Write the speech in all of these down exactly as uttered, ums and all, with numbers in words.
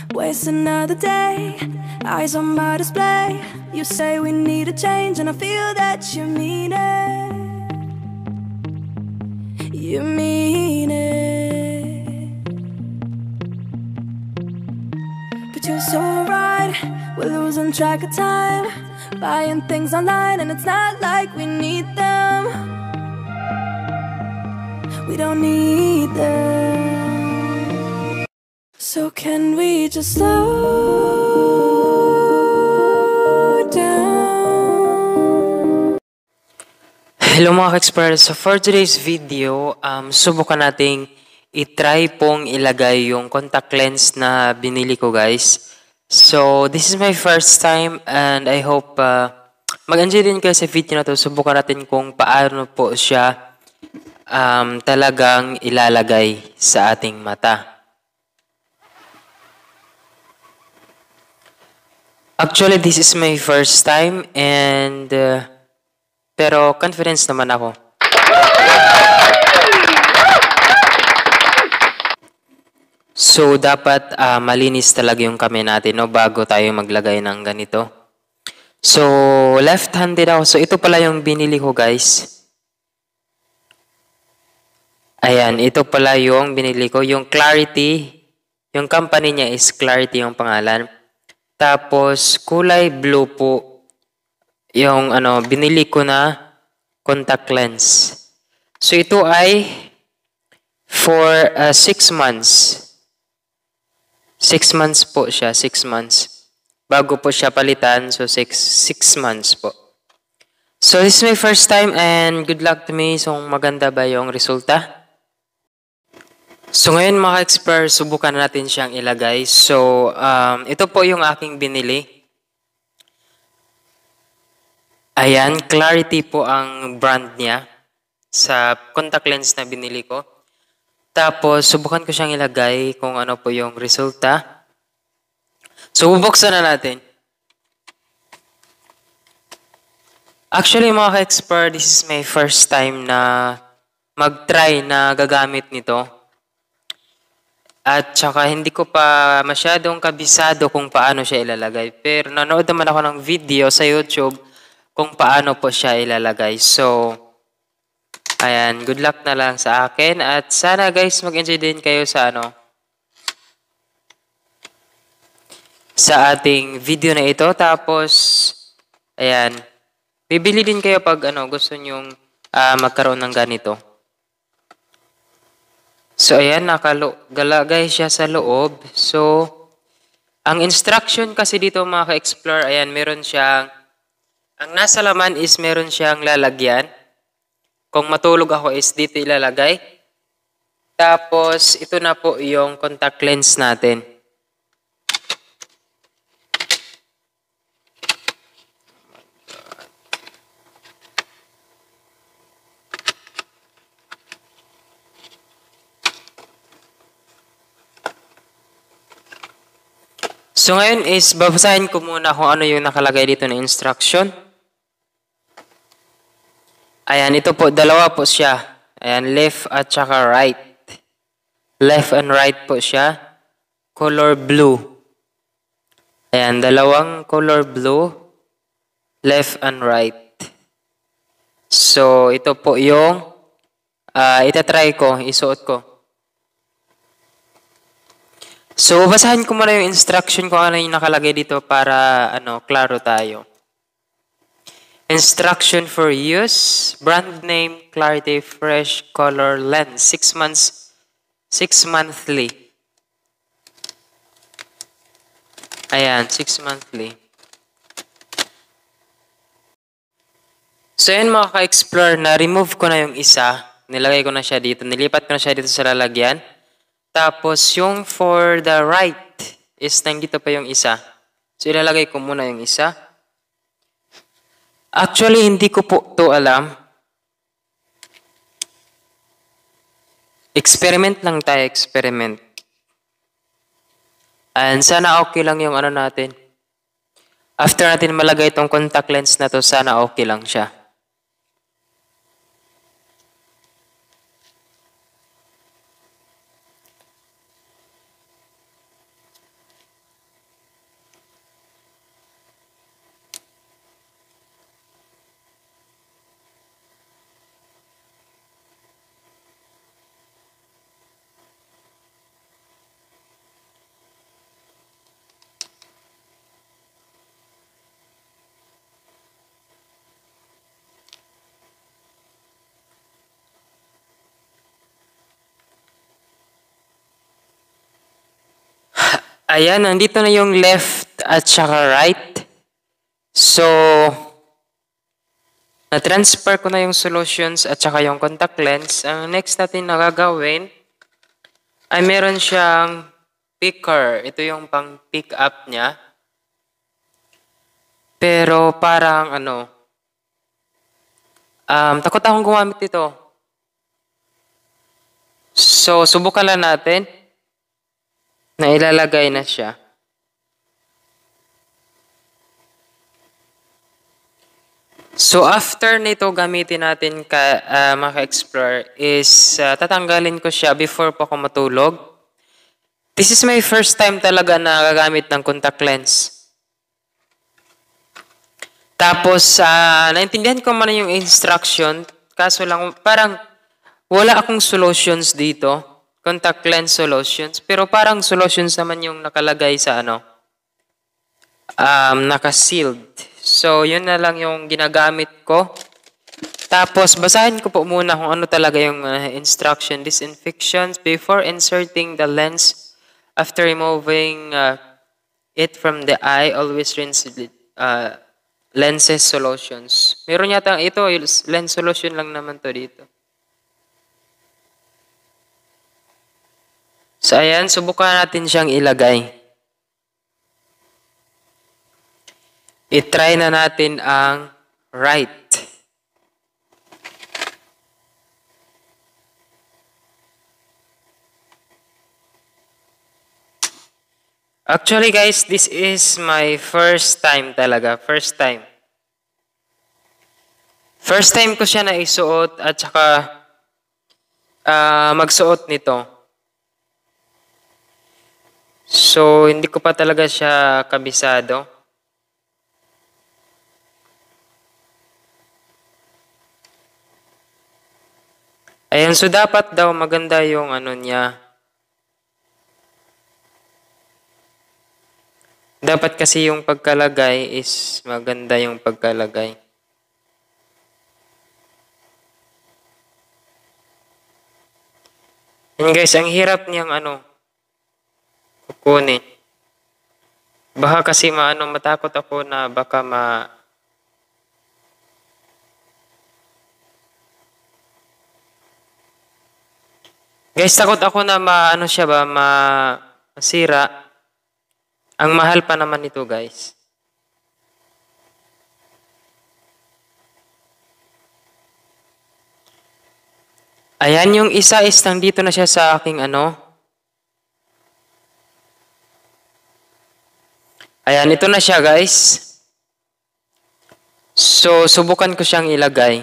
Waste another day, eyes on my display. You say we need a change and I feel that you mean it. You mean it. But you're so right, we're losing track of time, buying things online and it's not like we need them. We don't need them. So can we just slow down? Hello mga ka-experts, so for today's video, um, subukan nating i-try pong ilagay yung contact lens na binili ko guys. So this is my first time and I hope uh, mag-enjoy din kayo sa video na to. Subukan natin kung paano po siya um, talagang ilalagay sa ating mata. Actually, this is my first time and uh, pero confidence naman ako. So, dapat uh, malinis talaga yung kamay natin no, bago tayo maglagay ng ganito. So, left-handed ako. So, ito pala yung binili ko guys. Ayan, ito pala yung binili ko. Yung Clarity, yung company niya is Clarity yung pangalan. Tapos, kulay blue po yung ano, binili ko na contact lens. So, ito ay for uh, six months. Six months po siya, six months. Bago po siya palitan, so six, six months po. So, this is my first time and good luck to me. So, maganda ba yung resulta? So, ngayon mga experts, subukan natin siyang ilagay. So, um, ito po yung aking binili. Ayan, Clarity po ang brand niya sa contact lens na binili ko. Tapos, subukan ko siyang ilagay kung ano po yung resulta. So, bubuksan na natin. Actually, mga ka-expert, this is my first time na mag-try na gagamit nito. At saka, hindi ko pa masyadong kabisado kung paano siya ilalagay. Pero, nanood naman ako ng video sa YouTube kung paano po siya ilalagay. So, ayan, good luck na lang sa akin. At sana guys, mag-enjoy din kayo sa ano, sa ating video na ito. Tapos, ayan, bibili din kayo pag ano, gusto nyong uh, magkaroon ng ganito. So, ayan, nakalagay siya sa loob. So, ang instruction kasi dito mga ka-explore, ayan, meron siyang, ang nasa laman is meron siyang lalagyan. Kung matulog ako is dito ilalagay. Tapos, ito na po yung contact lens natin. So, ngayon is babasahin ko muna kung ano yung nakalagay dito na instruction. Ayan, ito po, dalawa po siya. Ayan, left at saka right. Left and right po siya. Color blue. Ayan, dalawang color blue. Left and right. So, ito po yung uh, itatry ko, isuot ko. So, basahin ko muna yung instruction kung ano yung nakalagay dito para ano, klaro tayo. Instruction for use, brand name, Clarity Fresh Color Lens, six months, six monthly. Ayan, six monthly. So, yan mga ka-explore, na-remove ko na yung isa, nilagay ko na siya dito, nilipat ko na siya dito sa lalagyan. Tapos, yung for the right is nandito pa yung isa. So, ilalagay ko muna yung isa. Actually, hindi ko po to alam. Experiment lang tayo, experiment. And sana okay lang yung ano natin. After natin malagay itong contact lens na to, sana okay lang siya. Ayan, nandito na yung left at saka right. So, na-transfer ko na yung solutions at saka yung contact lens. Ang next natin na gagawin ay meron siyang picker. Ito yung pang pick up niya. Pero parang ano, um, takot akong gumamit ito. So, subukan lang natin na ilalagay na siya. So, after nito gamitin natin ka, uh, mga ka-explore is uh, tatanggalin ko siya before po ako matulog. This is my first time talaga na gagamit ng contact lens. Tapos, uh, naintindihan ko man yung instruction, kaso lang parang wala akong solutions dito. Contact lens solutions. Pero parang solutions naman yung nakalagay sa ano, um, naka-sealed. So, yun na lang yung ginagamit ko. Tapos, basahin ko po muna kung ano talaga yung uh, instruction. Disinfections before inserting the lens. After removing uh, it from the eye, always rinse uh, lenses solutions. Meron yata ito, lens solution lang naman to dito. So, ayan, subukan natin siyang ilagay. I-try na natin ang right. Actually, guys, this is my first time talaga. First time. First time ko siya naisuot at saka uh, magsuot nito. So, hindi ko pa talaga siya kabisado. Ayan, so dapat daw maganda yung ano niya. Dapat kasi yung pagkalagay is maganda yung pagkalagay. And guys, ang hirap niyang ano, kukunin. Baka kasi maano, matakot ako na baka ma... Guys, takot ako na maano siya ba, ma... masira. Ang mahal pa naman ito, guys. Ayan, yung isa is nandito na siya sa aking ano, ayan, ito na siya, guys. So, subukan ko siyang ilagay.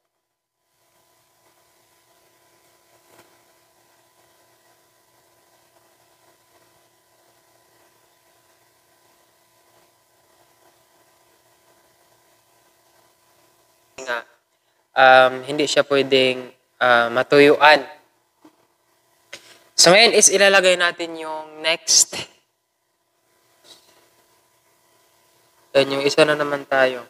Um, hindi siya pwedeng uh, matuyuan. So, ngayon is ilalagay natin yung next. Yan, yung isa na naman tayo.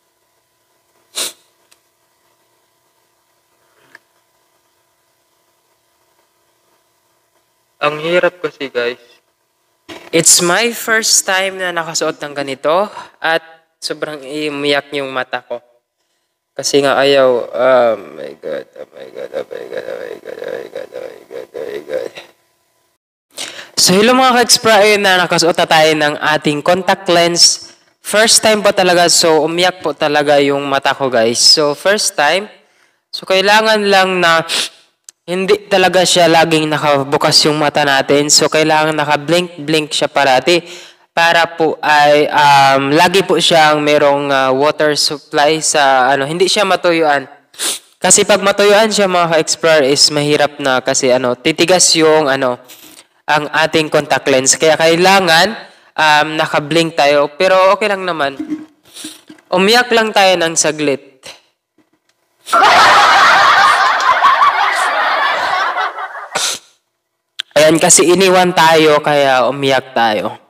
Ang hirap kasi, guys. It's my first time na nakasuot ng ganito at sobrang umiyak yung mata ko. Kasi nga ayaw, oh my God, oh my God, oh my God, oh my God, oh my God, oh my God, oh my God. So, hello mga ka-explore, na nakasuot na tayo ng ating contact lens. First time po talaga, so umiyak po talaga yung mata ko, guys. So, first time. So, kailangan lang na hindi talaga siya laging nakabukas yung mata natin. So, kailangan naka-blink-blink siya parati. Para po ay um, lagi po siyang merong uh, water supply sa ano, hindi siya matuyuan. Kasi pag matuyuan siya mga ka-explore is mahirap na kasi ano, titigas yung ano, ang ating contact lens. Kaya kailangan Um, naka-blink tayo, pero okay lang naman. Umiyak lang tayo ng saglit. Ayan, kasi iniwan tayo, kaya umiyak tayo.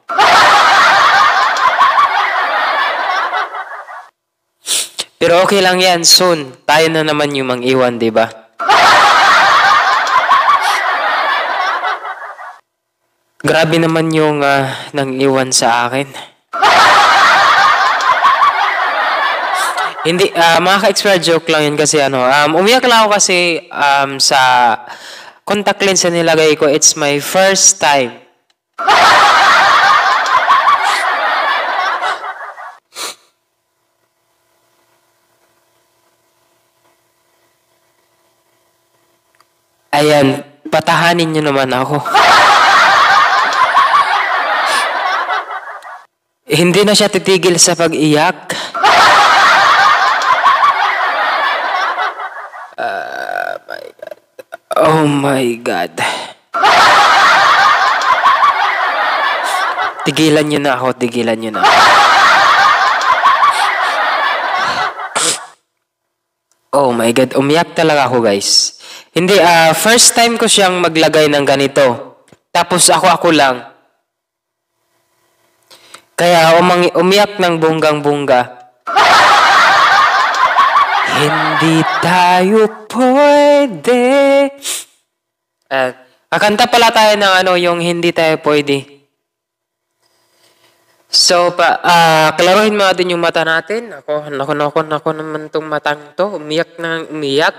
Pero okay lang yan, soon. Tayo na naman yung mang-iwan, di ba? Grabe naman yung uh, nang iwan sa akin. Hindi, uh, mga ka-extra joke lang yun kasi ano, um, umiyak lang ako kasi um, sa contact lens na nilagay ko, it's my first time. Ayan, patahanin nyo naman ako. Hindi na siya titigil sa pag-iyak. Uh, my God. Oh my God. Tigilan nyo na ako, tigilan nyo na ako. Oh my God, umiyak talaga ako guys. Hindi, uh, first time ko siyang maglagay ng ganito. Tapos ako-ako lang. Kaya umang, umiyak ng bunggang-bungga. Hindi tayo pwede. Uh, kakanta pala tayo ng ano, yung hindi tayo pwede. So, pa, uh, klaruhin mo natin yung mata natin. Ako, nako, nako, nako naman itong matang to. Umiyak na umiyak.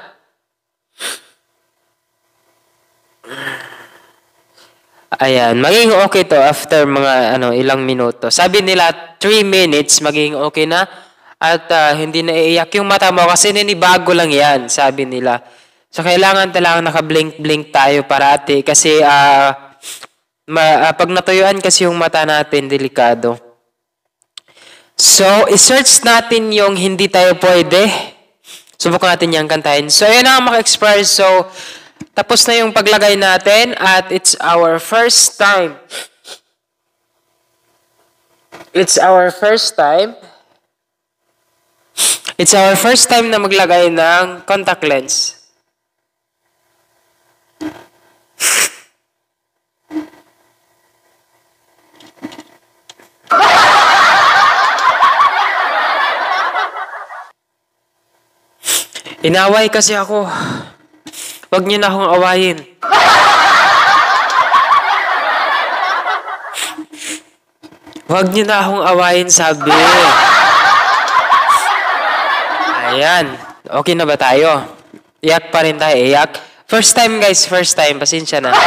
Ayan, magiging okay to after mga ano ilang minuto. Sabi nila three minutes magiging okay na at uh, hindi na iiyak yung mata mo kasi ninibago lang yan, sabi nila. So kailangan talagang naka-blink-blink tayo parati kasi uh, ma, uh, pag natuyuan kasi yung mata natin, delikado. So, i-search natin yung hindi tayo pwede. Subukan natin yung kantahin. So, ayan na ang maka-expire. So, tapos na yung paglagay natin at it's our first time. It's our first time. It's our first time na maglagay ng contact lens. Inaway kasi ako. Huwag niyo na akong awayin. Huwag niyo na akong awayin, sabi. Ayan. Okay na ba tayo? Iyak pa rin tayo. Iyak. First time, guys. First time. Pasensya na.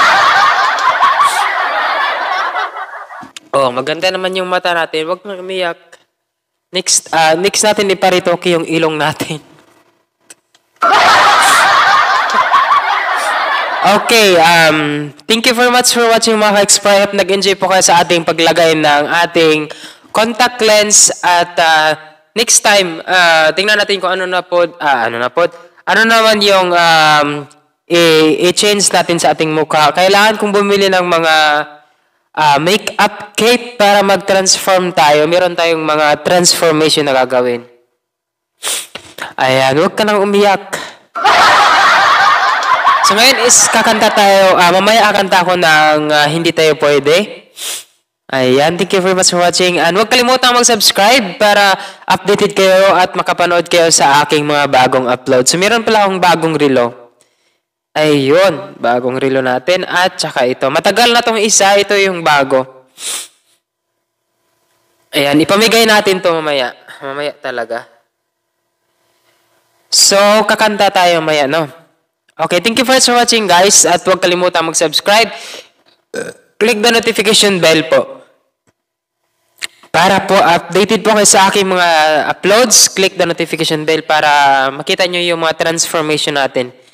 Oh, maganda naman yung mata natin. Huwag na umiyak. Next, uh, next natin iparitoke yung ilong natin. Okay, um, thank you very much for watching mga ka-expire. Nag-enjoy po kayo sa ating paglagay ng ating contact lens at uh, next time, uh, tingnan natin kung ano na po, uh, ano na po, ano naman yung um, i-change natin sa ating mukha. Kailangan kong bumili ng mga uh, make-up kit para mag-transform tayo. Meron tayong mga transformation na gagawin. Ayan, huwag ka nang umiyak. So ngayon is kakanta tayo, uh, mamaya kakanta ako ng uh, hindi tayo pwede. Ayan, thank you very much for watching. And huwag kalimutan mag-subscribe para updated kayo at makapanood kayo sa aking mga bagong upload. So meron pala akong bagong relo. Ayun, bagong relo natin. At saka ito, matagal na tong isa, ito yung bago. Ayan, ipamigay natin to mamaya. Mamaya talaga. So, kakanta tayo mamaya, no? Okay, thank you for watching guys at huwag kalimutan mag-subscribe. Click the notification bell po. Para po updated po kayo sa aking mga uploads, click the notification bell para makita nyo yung mga transformation natin.